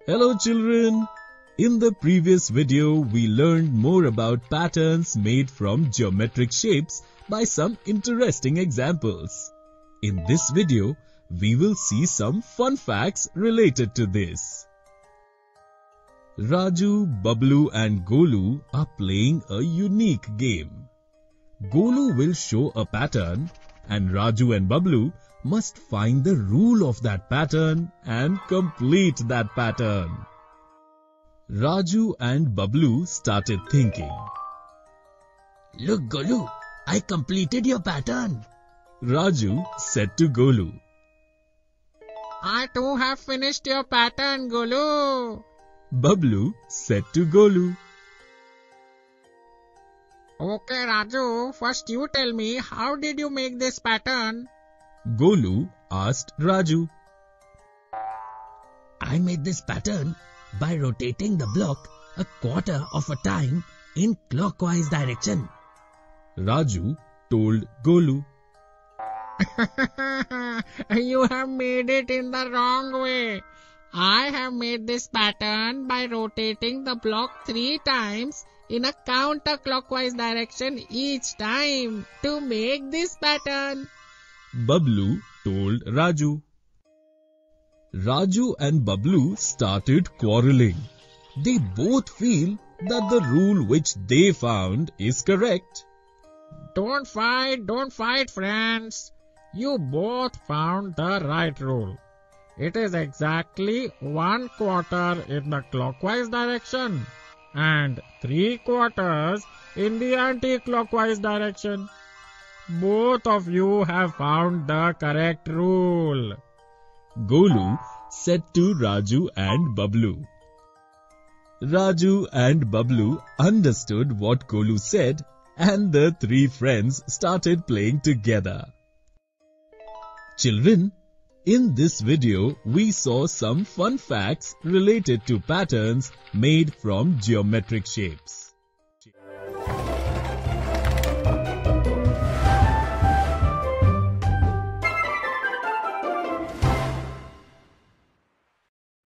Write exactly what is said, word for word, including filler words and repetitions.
Hello children! In the previous video, we learned more about patterns made from geometric shapes by some interesting examples. In this video, we will see some fun facts related to this. Raju, Bablu and Golu are playing a unique game. Golu will show a pattern and Raju and Bablu must find the rule of that pattern and complete that pattern. Raju and Bablu started thinking. Look Golu, I completed your pattern. Raju said to Golu. I too have finished your pattern, Golu. Bablu said to Golu. Okay Raju, first you tell me, how did you make this pattern? Golu asked Raju. I made this pattern by rotating the block a quarter of a time in clockwise direction. Raju told Golu. You have made it in the wrong way. I have made this pattern by rotating the block three times in a counterclockwise direction each time to make this pattern. Bablu told Raju. Raju and Bablu started quarreling. They both feel that the rule which they found is correct. Don't fight, don't fight friends. You both found the right rule. It is exactly one quarter in the clockwise direction and three quarters in the anti-clockwise direction. Both of you have found the correct rule. Golu said to Raju and Bablu. Raju and Bablu understood what Golu said and the three friends started playing together. Children, in this video, we saw some fun facts related to patterns made from geometric shapes.